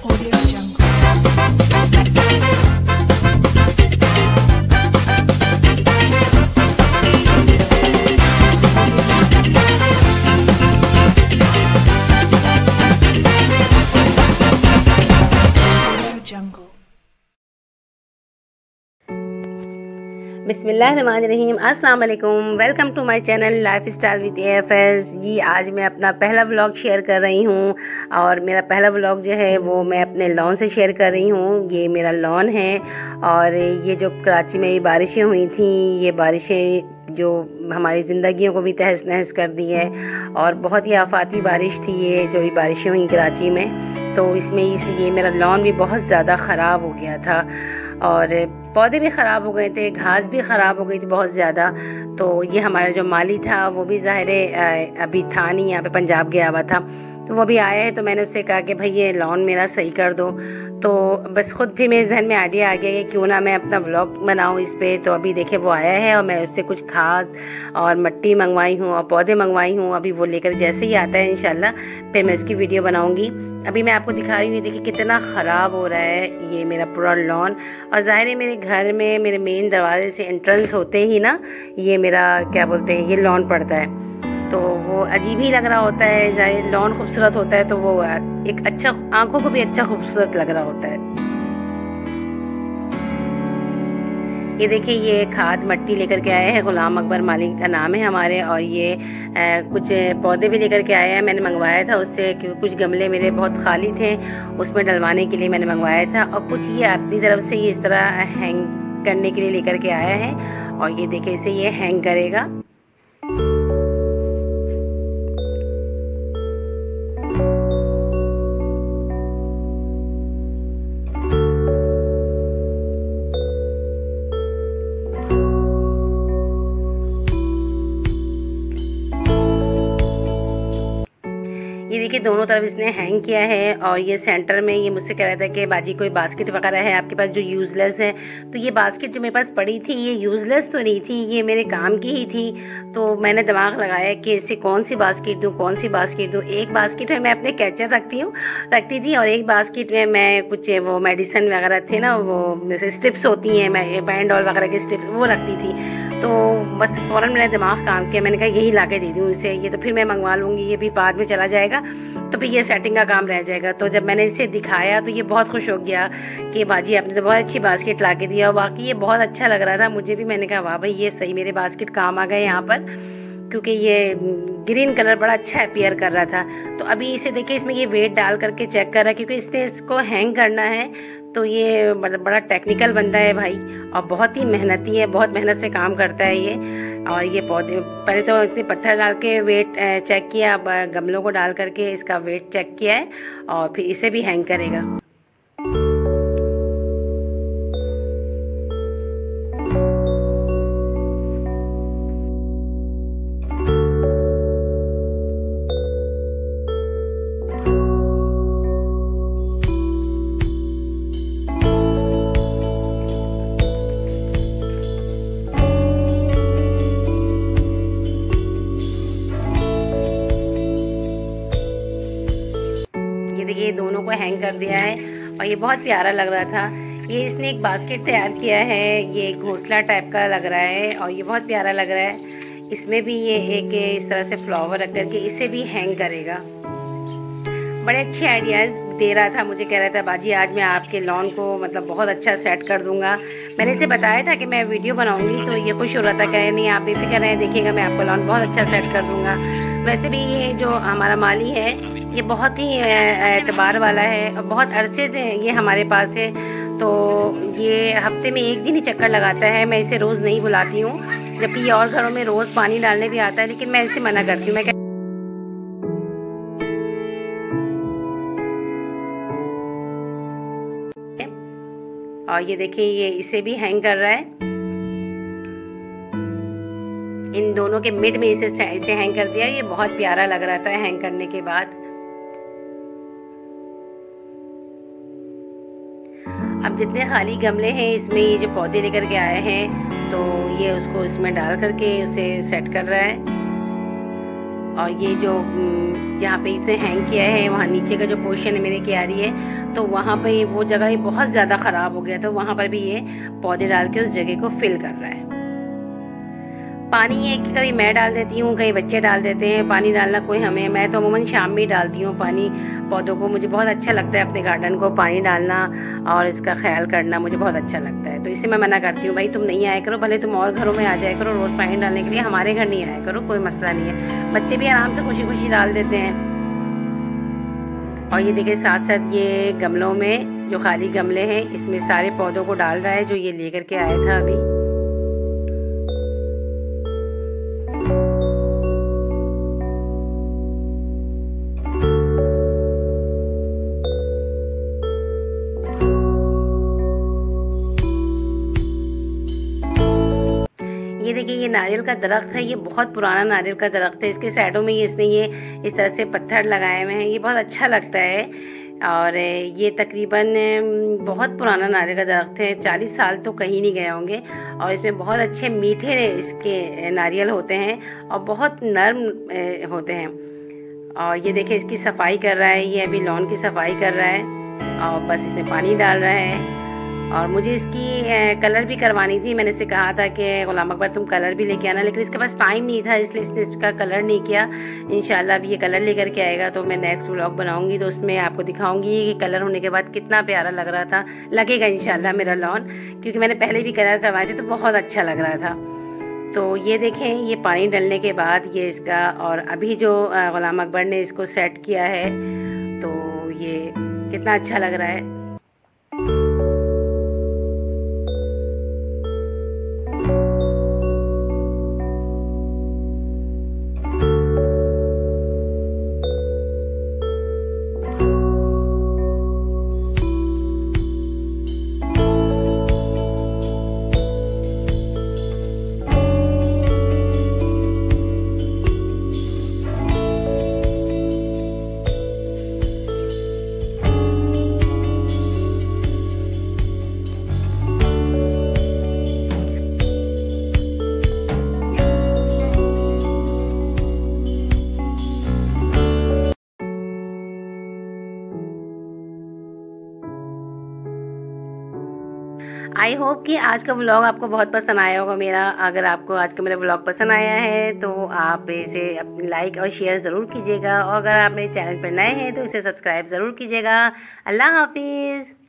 Audio Jungle। बिस्मिल्लाहिर्रहमानिर्रहीम, अस्सलाम वालेकुम। Welcome to my channel life style with AFS ji. आज मैं अपना पहला व्लॉग शेयर कर रही हूँ और मेरा पहला व्लॉग जो है वो मैं अपने लॉन से शेयर कर रही हूँ। ये मेरा लॉन है और ये जो कराची में बारिशें हुई थी, ये बारिशें जो हमारी ज़िंदगियों को भी तहस नहस कर दी है और बहुत ही आफाती बारिश थी ये जो बारिशें हुई कराची में। तो इसमें ये मेरा लॉन भी बहुत ज़्यादा ख़राब हो गया था और पौधे भी ख़राब हो गए थे, घास भी ख़राब हो गई थी बहुत ज़्यादा। तो ये हमारा जो माली था वो भी ज़ाहिर है अभी था नहीं, यहाँ पे पंजाब गया हुआ था, तो वो भी आया है। तो मैंने उससे कहा कि भाई ये लॉन मेरा सही कर दो। तो बस खुद भी मेरे जहन में आइडिया आ गया कि क्यों ना मैं अपना व्लॉग बनाऊँ इस पर। तो अभी देखे वो आया है और मैं उससे कुछ खाद और मिट्टी मंगवाई हूँ और पौधे मंगवाई हूँ। अभी वो लेकर जैसे ही आता है इंशाल्लाह फिर मैं उसकी वीडियो बनाऊँगी। अभी मैं आपको दिखा रही हूँ, देखिए कितना ख़राब हो रहा है ये मेरा पूरा लॉन। और ज़ाहिर है मेरे घर में मेरे मेन दरवाजे से एंट्रेंस होते ही ना ये मेरा क्या बोलते हैं ये लॉन पड़ता है, तो वो अजीब ही लग रहा होता है। ज़ाहिर लॉन खूबसूरत होता है तो वो एक अच्छा, आंखों को भी अच्छा खूबसूरत लग रहा होता है। ये देखिए ये खाद मिट्टी लेकर के आए हैं, गुलाम अकबर मालिक का नाम है हमारे। और ये कुछ पौधे भी लेकर के आए हैं, मैंने मंगवाया था उससे, क्योंकि कुछ गमले मेरे बहुत खाली थे उसमें डलवाने के लिए मैंने मंगवाया था। और कुछ ये अपनी तरफ से ये इस तरह हैंग करने के लिए लेकर के आया है और ये देखिए इसे ये हैंग करेगा। ये देखिए दोनों तरफ इसने हैंग किया है और ये सेंटर में ये मुझसे कह रहा था कि बाजी कोई बास्केट वगैरह है आपके पास जो यूज़लेस है। तो ये बास्केट जो मेरे पास पड़ी थी ये यूज़लेस तो नहीं थी, ये मेरे काम की ही थी। तो मैंने दिमाग लगाया कि इससे कौन सी बास्केट दूँ, कौन सी बास्केट दूँ। एक बास्केट में मैं अपने कैचर रखती थी और एक बास्केट में मैं कुछ वो मेडिसिन वगैरह थे ना, वो जैसे स्ट्रिप्स होती हैं, मैं बैंडॉल वगैरह की स्ट्रिप्स वो रखती थी। तो बस फ़ौरन मैंने दिमाग काम किया, मैंने कहा यही ला के दे दूँ इसे, ये तो फिर मैं मंगवा लूँगी, ये भी बाद में चला जाएगा तो फिर ये सेटिंग का काम रह जाएगा। तो जब मैंने इसे दिखाया तो ये बहुत खुश हो गया कि बाजी आपने तो बहुत अच्छी बास्केट ला के दिया और वाकई ये बहुत अच्छा लग रहा था मुझे भी। मैंने कहा वाह भाई ये सही मेरे बास्केट काम आ गए यहाँ पर, क्योंकि ये ग्रीन कलर बड़ा अच्छा अपीयर कर रहा था। तो अभी इसे देखिए इसमें ये वेट डाल करके चेक कर रहा है, क्योंकि इसने इसको हैंग करना है। तो ये बड़ा टेक्निकल बंदा है भाई और बहुत ही मेहनती है, बहुत मेहनत से काम करता है ये। और ये पौधे पहले तो इतने पत्थर डाल के वेट चेक किया, अब गमलों को डाल करके इसका वेट चेक किया है और फिर इसे भी हैंग करेगा। ये दोनों को हैंग कर दिया है और ये बहुत प्यारा लग रहा था। ये इसने एक बास्केट तैयार किया है, ये घोंसला टाइप का लग रहा है और ये बहुत प्यारा लग रहा है। इसमें भी ये एक इस तरह से फ्लावर रख करके इसे भी हैंग करेगा। बड़े अच्छे आइडियाज़ दे रहा था, मुझे कह रहा था बाजी आज मैं आपके लॉन को मतलब बहुत अच्छा सेट कर दूंगा। मैंने इसे बताया था कि मैं वीडियो बनाऊंगी, तो ये खुश हो रहा था, कह रहे नहीं आप बेफिक्र रहें, देखिएगा मैं आपका लॉन बहुत अच्छा सेट कर दूंगा। वैसे भी ये जो हमारा माली है ये बहुत ही एतबार वाला है और बहुत अरसे से ये हमारे पास है। तो ये हफ्ते में एक दिन ही चक्कर लगाता है, मैं इसे रोज़ नहीं बुलाती हूँ, जबकि ये और घरों में रोज़ पानी डालने भी आता है, लेकिन मैं इसे मना करती हूँ। मैं और ये देखिए ये इसे भी हैंग कर रहा है, इन दोनों के मिड में इसे हैंग कर दिया। ये बहुत प्यारा लग रहा था हैंग करने के बाद। अब जितने खाली गमले हैं इसमें ये जो पौधे लेकर के आए हैं तो ये उसको इसमें डाल करके उसे सेट कर रहा है। और ये जो जहाँ पे इसे हैंग किया है वहाँ नीचे का जो पोर्शन है मेरे क्यारी है, तो वहाँ पे वो जगह ही बहुत ज़्यादा ख़राब हो गया, तो वहाँ पर भी ये पौधे डाल के उस जगह को फिल कर रहा है। पानी ये कि कभी मैं डाल देती हूँ, कई बच्चे डाल देते हैं। पानी डालना कोई हमें, मैं तो अमूमन शाम में ही डालती हूँ पानी पौधों को। मुझे बहुत अच्छा लगता है अपने गार्डन को पानी डालना और इसका ख्याल करना, मुझे बहुत अच्छा लगता है। तो इसे मैं मना करती हूँ, भाई तुम नहीं आया करो, भले तुम और घरों में आ जाया करो रोज़ पानी डालने के लिए, हमारे घर नहीं आया करो, कोई मसला नहीं है। बच्चे भी आराम से खुशी खुशी डाल देते हैं। और ये देखिए साथ साथ ये गमलों में जो खाली गमले हैं इसमें सारे पौधों को डाल रहा है, जो ये लेकर के आया था अभी। ये देखिए ये नारियल का दरख्त है, ये बहुत पुराना नारियल का दरख्त है। इसके साइडों में इसने ये इस तरह से पत्थर लगाए हुए हैं, ये बहुत अच्छा लगता है। और ये तकरीबन बहुत पुराना नारियल का दरख्त है, 40 साल तो कहीं नहीं गए होंगे। और इसमें बहुत अच्छे मीठे इसके नारियल होते हैं और बहुत नर्म होते हैं। और ये देखिए इसकी सफाई कर रहा है, ये अभी लॉन की सफाई कर रहा है और बस इसमें पानी डाल रहा है। और मुझे इसकी कलर भी करवानी थी, मैंने इसे कहा था कि गुलाम अकबर तुम कलर भी लेके आना, लेकिन इसके पास टाइम नहीं था, इसलिए इसने इसका कलर नहीं किया। इंशाल्लाह अब ये कलर लेकर के आएगा तो मैं नेक्स्ट व्लॉग बनाऊंगी, तो उसमें आपको दिखाऊंगी कि कलर होने के बाद कितना प्यारा लग रहा था। लगेगा इंशाल्लाह मेरा लॉन, क्योंकि मैंने पहले भी कलर करवाए थे तो बहुत अच्छा लग रहा था। तो ये देखें ये पानी डलने के बाद ये इसका, और अभी जो गुलाम अकबर ने इसको सेट किया है तो ये कितना अच्छा लग रहा है। आई होप कि आज का व्लॉग आपको बहुत पसंद आया होगा मेरा। अगर आपको आज का मेरा व्लॉग पसंद आया है तो आप इसे अपनी लाइक और शेयर ज़रूर कीजिएगा, और अगर आप मेरे चैनल पर नए हैं तो इसे सब्सक्राइब ज़रूर कीजिएगा। अल्लाह हाफिज़।